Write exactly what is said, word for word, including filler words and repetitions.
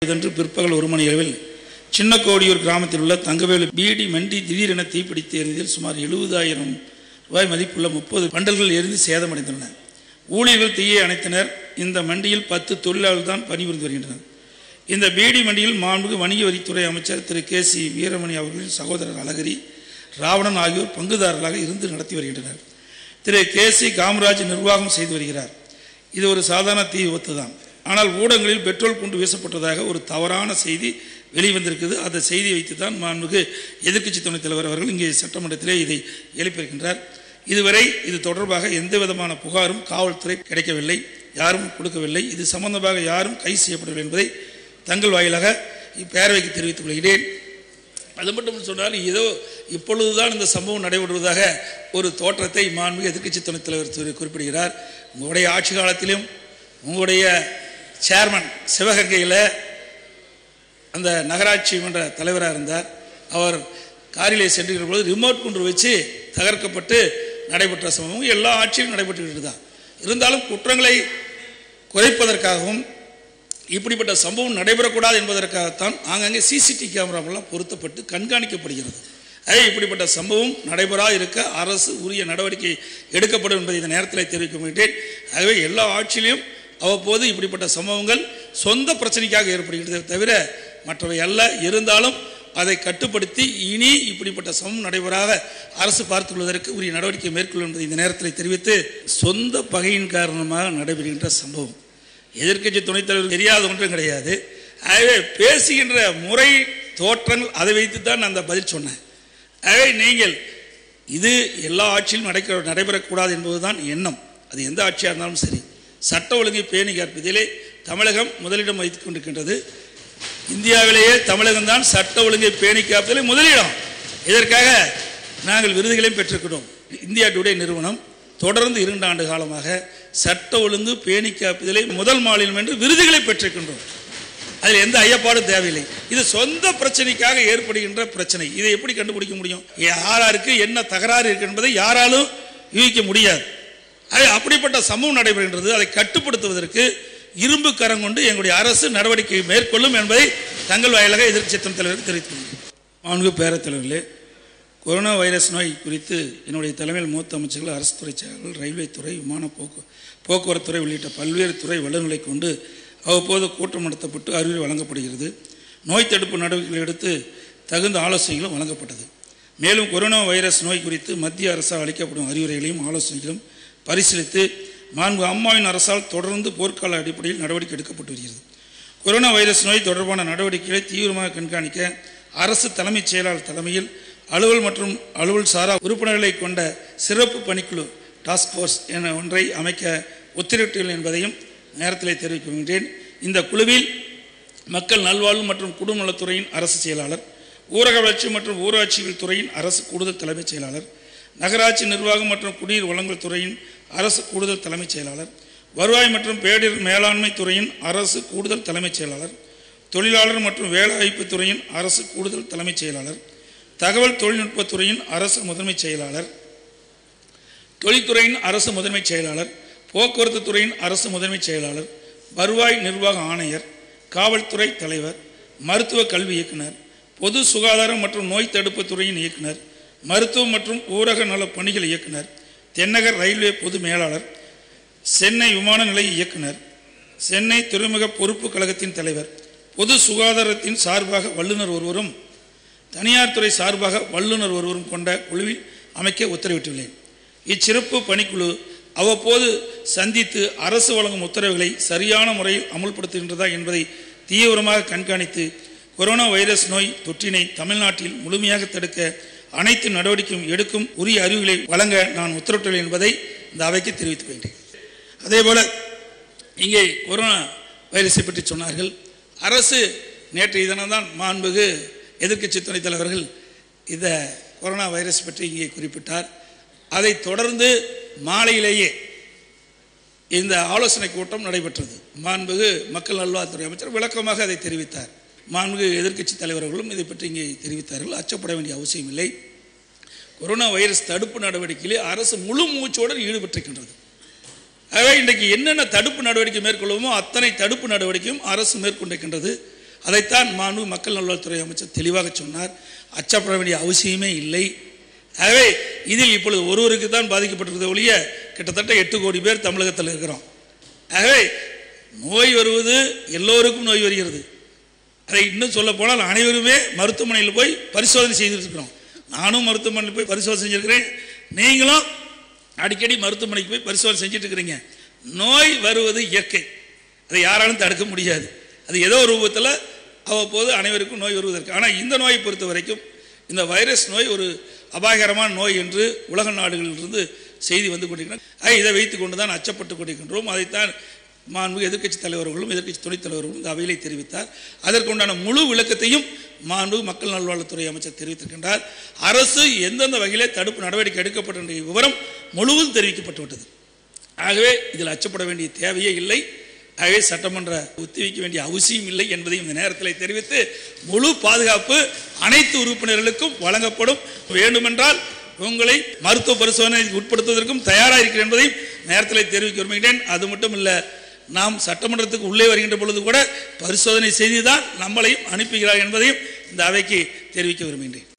அன்று பிற்பகல் ஒரு மணி அளவில் சின்னக்கோடியூர் கிராமத்தில் உள்ள தங்கவேலு பீடி மண்டி திடீரென தீப்பிடித்து எரிந்ததில் சுமார் எழுபதாயிரம் ரூபாய் மதிப்புள்ள முப்பது பண்டல்கள் எரிந்து சேதமடைந்துள்ளன. ஊழியர்கள் தீயை அணைத்தனர். இந்த மண்டியில் பத்து தொழிலாளர்கள் தான் பணிபுரிந்து வருகின்றனர். இந்த பீடி மண்டியில் மாண்புமிகு வணிக வரித்துறை அமைச்சர் திரு கே சி வீரமணி அவர்களின் சகோதரர் அழகிரி, ராவணன் ஆகியோர் பங்குதாரர்களாக இருந்து நடத்தி வருகின்றனர். திரு கே சி காமராஜ் நிர்வாகம் செய்து வருகிறார். இது ஒரு சாதாரண தீ விபத்து தான். ஆனால் ஊடகங்களில் பெட்ரோல் குண்டு வீசப்பட்டதாக ஒரு தவறான செய்தி வெளிவந்திருக்குது. அந்த செய்தியை வைத்து தான் மாண்புமிகு எதிர்க்கட்சி துணைத் தலைவர் அவர்கள் இங்கே சட்டமன்றத்திலே இதை எழுப்பியிருக்கின்றார். இதுவரை இது தொடர்பாக எந்த விதமான புகாரும் காவல்துறை கிடைக்கவில்லை, யாரும் கொடுக்கவில்லை. இது சம்பந்தமாக யாரும் கைது செய்யப்படவில்லை என்பதை தங்கள் வாயிலாக இப்பேரவைக்கு தெரிவித்துக் கொள்கிறேன். அது மட்டும் சொன்னால் ஏதோ இப்பொழுதுதான் இந்த சம்பவம் நடைபெறுவதாக ஒரு தோற்றத்தை மாண்புமிகு எதிர்க்கட்சி துணைத் தலைவர் குறிப்பிடுகிறார். உங்களுடைய ஆட்சி காலத்திலும் உங்களுடைய சேர்மன் சிவகங்கையில் அந்த நகராட்சி மன்ற தலைவராக இருந்தார். அவர் காரிலே சென்றுகிற பொழுது ரிமோட் குன்று வச்சு தகர்க்கப்பட்டு நடைபெற்ற சம்பவம் எல்லா ஆட்சியும் நடைபெற்று தான். இருந்தாலும் குற்றங்களை குறைப்பதற்காகவும் இப்படிப்பட்ட சம்பவம் நடைபெறக்கூடாது என்பதற்காகத்தான் ஆங்காங்கே சிசிடிவி கேமராவெல்லாம் பொருத்தப்பட்டு கண்காணிக்கப்படுகிறது. அதே இப்படிப்பட்ட சம்பவம் நடைபெறா இருக்க அரசு உரிய நடவடிக்கை எடுக்கப்படும் என்பதை இந்த நேரத்தில் தெரிவிக்க மாட்டேன். ஆகவே எல்லா ஆட்சியிலும் அவ்வப்போது இப்படிப்பட்ட சம்பவங்கள் சொந்த பிரச்சனைக்காக ஏற்படுகின்றதை தவிர மற்றவை அல்ல. இருந்தாலும் அதை கட்டுப்படுத்தி இனி இப்படிப்பட்ட சம்பவம் நடைபெறாத அரசு பார்த்துக்கொள்வதற்கு உரிய நடவடிக்கை மேற்கொள்ளும் என்பதை இந்த நேரத்தில் தெரிவித்து, சொந்த பகையின் காரணமாக நடைபெறுகின்ற சம்பவம் எதிர்க்கட்சி துணைத் தலைவர் தெரியாத ஒன்றும் கிடையாது. ஆகவே பேசுகின்ற முறை தோற்றங்கள் அதை வைத்து தான் நான் அந்த பதில் சொன்னேன். ஆகவே நீங்கள் இது எல்லா ஆட்சியிலும் நடக்க நடைபெறக்கூடாது என்பதுதான் எண்ணம். அது எந்த ஆட்சியாக இருந்தாலும் சரி, சட்ட ஒழுங்கை பேணி காப்பதிலே தமிழகம் முதலிடம் வைத்துக் கொண்டிருக்கின்றது. இந்தியாவிலேயே தமிழகம் தான் சட்ட ஒழுங்கை பேணி காப்பதிலே முதலிடம். இதற்காக நாங்கள் விருதுகளையும் பெற்றிருக்கிறோம். இந்தியா டுடே நிறுவனம் தொடர்ந்து இரண்டு ஆண்டு காலமாக சட்ட ஒழுங்கு பேணி காப்பதிலே முதல் மாநிலம் என்று விருதுகளை பெற்றிருக்கின்றோம். அதில் எந்த ஐயப்பாடும் தேவையில்லை. இது சொந்த பிரச்சனைக்காக ஏற்படுகின்ற பிரச்சனை. இதை எப்படி கண்டுபிடிக்க முடியும்? யாராருக்கு என்ன தகராறு இருக்கு என்பதை யாராலும் யூகிக்க முடியாது. அப்படிப்பட்ட சம்பவம் நடைபெறுகின்றது. அதை கட்டுப்படுத்துவதற்கு இரும்பு கரம் கொண்டு எங்களுடைய அரசு நடவடிக்கை மேற்கொள்ளும் என்பதை தங்கள் வாயிலாக எதிர்க்கட்சி தலைவருக்கு தெரிவித்துள்ளேன். மாண்புமிகு பேரவைத் தலைவர்களே, கொரோனா வைரஸ் நோய் குறித்து என்னுடைய தலைமையில் மூத்த அமைச்சர்கள், அரசு துறை செயலர்கள், ரயில்வே துறை, விமான போக்கு போக்குவரத்து துறை உள்ளிட்ட பல்வேறு துறை வல்லுநர்களை கொண்டு அவ்வப்போது கூட்டம் நடத்தப்பட்டு அறிவுரை வழங்கப்படுகிறது. நோய் தடுப்பு நடவடிக்கைகள் எடுத்து தகுந்த ஆலோசனைகளும் வழங்கப்பட்டது. மேலும் கொரோனா வைரஸ் நோய் குறித்து மத்திய அரசால் அளிக்கப்படும் அறிவுரைகளையும் ஆலோசனைகளும் பரிசீலித்து மாண்பு அம்மாவின் அரசால் தொடர்ந்து போர்க்கால அடிப்படையில் நடவடிக்கை எடுக்கப்பட்டு வருகிறது. கொரோனா வைரஸ் நோய் தொடர்பான நடவடிக்கைகளை தீவிரமாக கண்காணிக்க அரசு தலைமைச் செயலாளர் தலைமையில் அலுவல் மற்றும் அலுவல் சாரா உறுப்பினர்களை கொண்ட சிறப்பு பணிக்குழு டாஸ்க் ஃபோர்ஸ் என ஒன்றை அமைக்க உத்தரவிட்டுள்ளேன் என்பதையும் நேரத்தில் தெரிவிக்கின்றேன். இந்த குழுவில் மக்கள் நல்வாழ்வு மற்றும் குடும்ப நலத்துறையின் அரசு செயலாளர், ஊரக வளர்ச்சி மற்றும் ஊராட்சிகள் துறையின் அரசு கூடுதல் தலைமைச் செயலாளர், நகராட்சி நிர்வாகம் மற்றும் குடிநீர் வழங்கல் துறையின் அரசு கூடுதல் தலைமைச் செயலாளர், வருவாய் மற்றும் பேரிடர் மேலாண்மை துறையின் அரசு கூடுதல் தலைமைச் செயலாளர், தொழிலாளர் மற்றும் வேலைவாய்ப்பு துறையின் அரசு கூடுதல் தலைமைச் செயலாளர், தகவல் தொழில்நுட்பத்துறையின் அரசு முதன்மைச் செயலாளர், தொழில்துறையின் அரசு முதன்மைச் செயலாளர், போக்குவரத்து துறையின் அரசு முதன்மைச் செயலாளர், வருவாய் நிர்வாக ஆணையர், காவல்துறை தலைவர், மருத்துவ கல்வி இயக்குனர், பொது சுகாதாரம் மற்றும் நோய் தடுப்பு துறையின் இயக்குனர், மருத்துவ மற்றும் ஊரக நல பணிகள் இயக்குனர், தென்னகர் ரயில்வே பொது மேலாளர், சென்னை விமான நிலைய இயக்குனர், சென்னை துறைமுக பொறுப்பு கழகத்தின் தலைவர், பொது சுகாதாரத்தின் சார்பாக வல்லுநர் ஒருவரும் தனியார் துறை சார்பாக வல்லுநர் ஒருவரும் கொண்ட குழுவில் அமைக்க உத்தரவிட்டுள்ளேன். இச்சிறப்பு பணிக்குழு அவ்வப்போது சந்தித்து அரசு வழங்கும் உத்தரவுகளை சரியான முறையில் அமுல்படுத்துகின்றதா என்பதை தீவிரமாக கண்காணித்து கொரோனா வைரஸ் நோய் தொற்றினை தமிழ்நாட்டில் முழுமையாக தடுக்க அனைத்து நடவடிக்கையும் எடுக்கும் உரிய அறிவுகளை வழங்க நான் உத்தரவிட்டுள்ளேன் என்பதை இந்த அவைக்கு தெரிவித்துக் கொள்கிறேன். அதேபோல இங்கே கொரோனா வைரஸை பற்றி சொன்னார்கள். அரசு நேற்றைய தினம்தான் மாண்புமிகு எதிர்க்கட்சி துணைத் தலைவர்கள் இந்த கொரோனா வைரஸ் பற்றி இங்கே குறிப்பிட்டார். அதை தொடர்ந்து மாலையிலேயே இந்த ஆலோசனை கூட்டம் நடைபெற்றது. மாண்புமிகு மக்கள் நல்வாழ்வுத்துறை அமைச்சர் விளக்கமாக அதை தெரிவித்தார். மாண்புமிகு எதிர்க்கட்சி தலைவர்களும் இதை பற்றி இங்கே தெரிவித்தார்கள். அச்சப்பட வேண்டிய அவசியம் இல்லை. கொரோனா வைரஸ் தடுப்பு நடவடிக்கையிலே அரசு முழு மூச்சோடு ஈடுபட்டிருக்கின்றது. ஆகவே இன்றைக்கு என்னென்ன தடுப்பு நடவடிக்கை மேற்கொள்ளுமோ அத்தனை தடுப்பு நடவடிக்கையும் அரசு மேற்கொண்டிருக்கின்றது. அதைத்தான் மாண்பு மக்கள் நல்வாழ்வுத்துறை அமைச்சர் தெளிவாக சொன்னார். அச்சப்பட வேண்டிய அவசியமே இல்லை. ஆகவே இதில் இப்பொழுது ஒருவருக்கு தான் பாதிக்கப்பட்டிருக்கிற ஒழிய கிட்டத்தட்ட எட்டு கோடி பேர் தமிழகத்தில் இருக்கிறோம். ஆகவே நோய் வருவது எல்லோருக்கும் நோய் வருகிறது. அதை இன்னும் சொல்ல போனால் அனைவருமே மருத்துவமனையில் போய் பரிசோதனை செய்திருக்கிறோம். நானும் மருத்துவமனையில் போய் பரிசோதனை செஞ்சுருக்கிறேன். நீங்களும் அடிக்கடி மருத்துவமனைக்கு போய் பரிசோதனை செஞ்சுட்டு இருக்கிறீங்க. நோய் வருவது இயற்கை, அதை யாராலும் தடுக்க முடியாது. அது ஏதோ ஒரு ரூபத்தில் அவ்வப்போது அனைவருக்கும் நோய் வருவதற்கு. ஆனால் இந்த நோயை பொறுத்த வரைக்கும் இந்த வைரஸ் நோய் ஒரு அபாயகரமான நோய் என்று உலக நாடுகளிலிருந்து செய்தி வந்து கொண்டிருக்கிறார். இதை வைத்துக் கொண்டு தான் அச்சப்பட்டு கொண்டிருக்கின்றோம். அதைத்தான் மாண்பு எதிர்க்கட்சி தலைவர்களும் எதிர்க்கட்சி துணைத் தலைவர்களும் இந்த அவையிலே தெரிவித்தார். அதற்குண்டான முழு விளக்கத்தையும் மாண்பு மக்கள் நல்வாழ்வுத்துறை அமைச்சர் தெரிவித்திருக்கின்றார். அரசு எந்தெந்த வகையிலே தடுப்பு நடவடிக்கை எடுக்கப்பட்ட விவரம் முழுவதும் தெரிவிக்கப்பட்டுவிட்டது. ஆகவே இதில் அச்சப்பட வேண்டிய தேவையே இல்லை. ஆகவே சட்டமன்ற ஒத்திவைக்க வேண்டிய அவசியம் இல்லை என்பதையும் இந்த நேரத்தில் தெரிவித்து, முழு பாதுகாப்பு அனைத்து உறுப்பினர்களுக்கும் வழங்கப்படும். வேண்டுமென்றால் உங்களை மருத்துவ பரிசோதனைக்கு உட்படுத்துவதற்கும் தயாராக இருக்கிறேன் என்பதையும் நேரத்தில் தெரிவிக்க விரும்புகிறேன். அது மட்டும் இல்லை, நாம் சட்டமன்றத்துக்கு உள்ளே வருகின்ற பொழுது கூட பரிசோதனை செய்துதான் நம்மளையும் அனுப்புகிறார் என்பதையும் இந்த அவைக்கு தெரிவிக்க விரும்புகின்றேன்.